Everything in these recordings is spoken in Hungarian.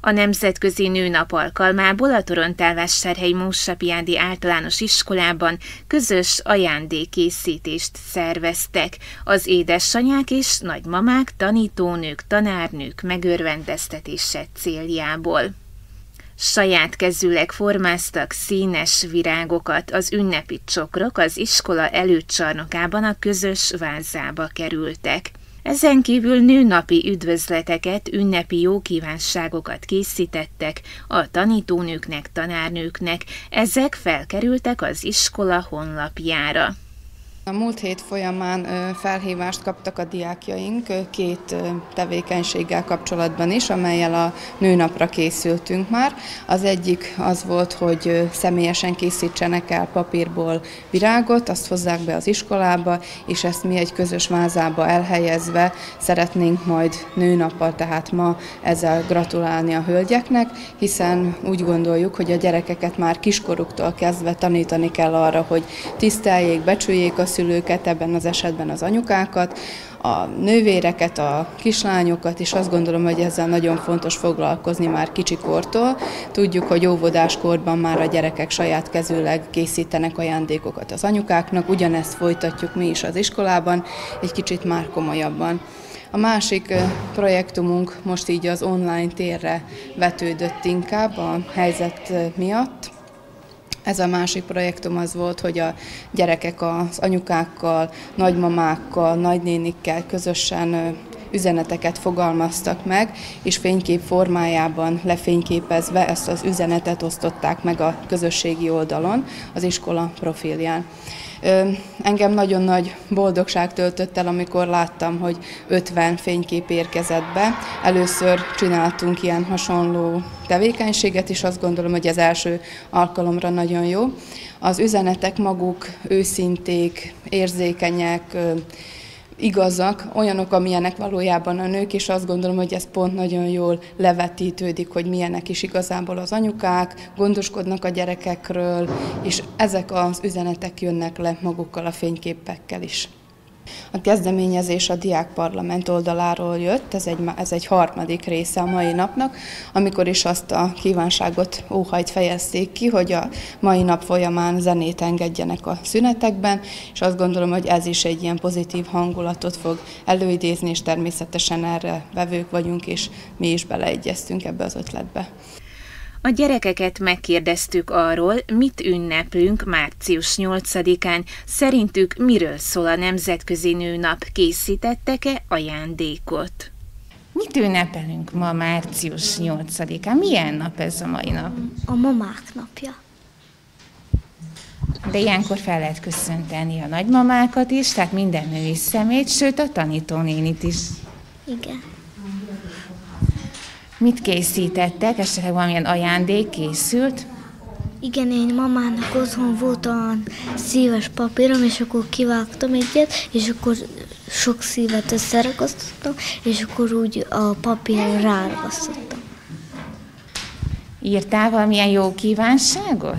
A Nemzetközi Nőnap alkalmából a Torontálvásárhelyi Mósapiádi Általános Iskolában közös ajándékkészítést szerveztek. Az édesanyák és nagymamák, tanítónők, tanárnők megörvendeztetése céljából. Saját kezűleg formáztak színes virágokat, az ünnepi csokrok az iskola előcsarnokában a közös vázába kerültek. Ezen kívül nőnapi üdvözleteket, ünnepi jókívánságokat készítettek a tanítónőknek, tanárnőknek, ezek felkerültek az iskola honlapjára. A múlt hét folyamán felhívást kaptak a diákjaink két tevékenységgel kapcsolatban is, amellyel a nőnapra készültünk már. Az egyik az volt, hogy személyesen készítsenek el papírból virágot, azt hozzák be az iskolába, és ezt mi egy közös vázába elhelyezve szeretnénk majd nőnappal, tehát ma ezzel gratulálni a hölgyeknek, hiszen úgy gondoljuk, hogy a gyerekeket már kiskoruktól kezdve tanítani kell arra, hogy tiszteljék, becsüljék a szülőket, ebben az esetben az anyukákat, a nővéreket, a kislányokat, és azt gondolom, hogy ezzel nagyon fontos foglalkozni már kicsikortól. Tudjuk, hogy óvodáskorban már a gyerekek saját kezűleg készítenek ajándékokat az anyukáknak, ugyanezt folytatjuk mi is az iskolában, egy kicsit már komolyabban. A másik projektumunk most így az online térre vetődött inkább a helyzet miatt. Ez a másik projektum az volt, hogy a gyerekek az anyukákkal, nagymamákkal, nagynénikkel közösen üzeneteket fogalmaztak meg, és fénykép formájában lefényképezve ezt az üzenetet osztották meg a közösségi oldalon, az iskola profilján. Engem nagyon nagy boldogság töltött el, amikor láttam, hogy 50 fénykép érkezett be. Először csináltunk ilyen hasonló tevékenységet, és azt gondolom, hogy az első alkalomra nagyon jó. Az üzenetek maguk őszinték, érzékenyek, igazak, olyanok, amilyenek valójában a nők, és azt gondolom, hogy ez pont nagyon jól levetítődik, hogy milyenek is igazából az anyukák, gondoskodnak a gyerekekről, és ezek az üzenetek jönnek le magukkal a fényképekkel is. A kezdeményezés a Diákparlament oldaláról jött, ez egy harmadik része a mai napnak, amikor is azt a kívánságot óhajt fejezték ki, hogy a mai nap folyamán zenét engedjenek a szünetekben, és azt gondolom, hogy ez is egy ilyen pozitív hangulatot fog előidézni, és természetesen erre vevők vagyunk, és mi is beleegyeztünk ebbe az ötletbe. A gyerekeket megkérdeztük arról, mit ünneplünk március 8-án, szerintük miről szól a Nemzetközi Nőnap, készítettek-e ajándékot? Mit ünnepelünk ma március 8-án? Milyen nap ez a mai nap? A mamák napja. De ilyenkor fel lehet köszönteni a nagymamákat is, tehát minden női szemét, sőt a tanítónénit is. Igen. Mit készítettek? Esetleg valamilyen ajándék készült? Igen, én mamának otthon volt olyan szíves papírom, és akkor kivágtam egyet, és akkor sok szívet összeragasztottam, és akkor úgy a papíron ráragasztottam. Írtál valamilyen jó kívánságot?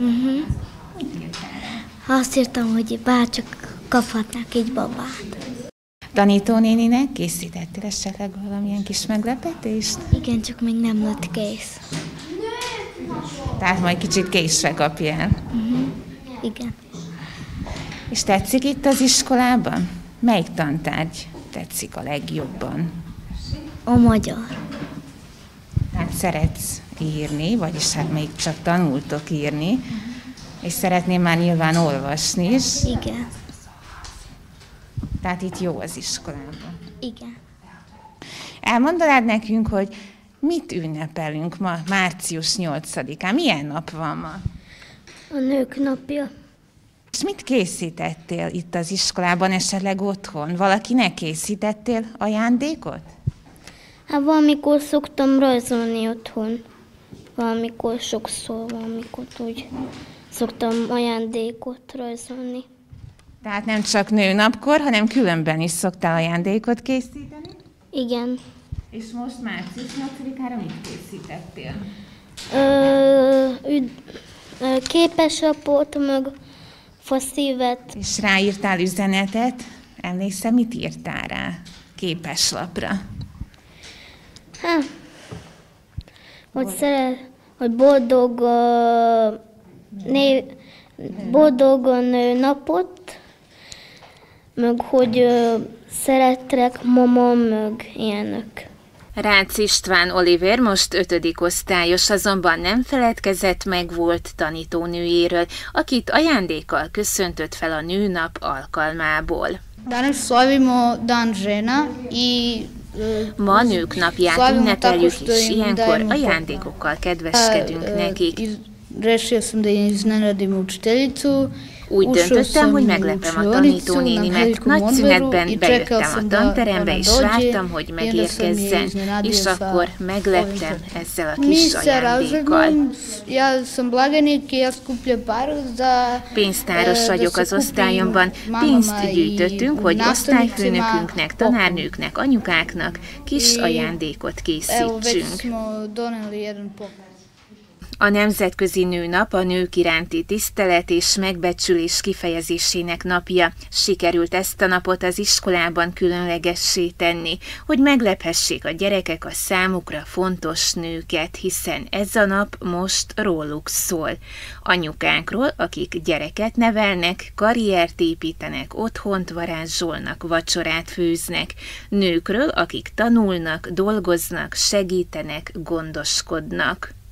Azt írtam, hogy bárcsak kaphatnák egy babát. Tanítónéninek készítettél esetleg valamilyen kis meglepetést? Igen, csak még nem lett kész. Tehát majd kicsit késve kapjál. Igen. És tetszik itt az iskolában? Melyik tantárgy tetszik a legjobban? A magyar. Tehát szeretsz írni, vagyis hát még csak tanultok írni, és szeretném már nyilván olvasni is. Igen. Tehát itt jó az iskolában. Igen. Elmondanád nekünk, hogy mit ünnepelünk ma, március 8-án? Milyen nap van ma? A nők napja. És mit készítettél itt az iskolában, esetleg otthon? Valakinek készítettél ajándékot? Hát valamikor szoktam rajzolni otthon. Valamikor sokszor, valamikor úgy szoktam ajándékot rajzolni. Tehát nem csak nőnapkor, hanem különben is szoktál ajándékot készíteni? Igen. És most március 8-ára mit készítettél? Képeslapot, meg faszívet. És ráírtál üzenetet? Emlékszem, mit írtál rá képeslapra? hogy boldog napot, meg hogy szeretlek, mama, meg ilyenek. Rácz István Oliver most 5. osztályos, azonban nem feledkezett meg volt tanítónőjéről, akit ajándékkal köszöntött fel a nőnap alkalmából. Danas slavimo Dan žena i Ma a nők napját ünnepeljük, és ilyenkor ajándékokkal kedveskedünk nekik. Rešio sam da iznenadim učiteljicu. Úgy döntöttem, hogy meglepem a tanítónénimet. Nagy szünetben bejöttem a tanterembe, és vártam, hogy megérkezzen, és akkor megleptem ezzel a kis ajándékkal. Pénztáros vagyok az osztályomban, pénzt gyűjtöttünk, hogy osztályfőnökünknek, tanárnőknek, anyukáknak kis ajándékot készítsünk. A Nemzetközi Nőnap a nők iránti tisztelet és megbecsülés kifejezésének napja. Sikerült ezt a napot az iskolában különlegessé tenni, hogy meglephessék a gyerekek a számukra fontos nőket, hiszen ez a nap most róluk szól. Anyukánkról, akik gyereket nevelnek, karriert építenek, otthont varázsolnak, vacsorát főznek. Nőkről, akik tanulnak, dolgoznak, segítenek, gondoskodnak.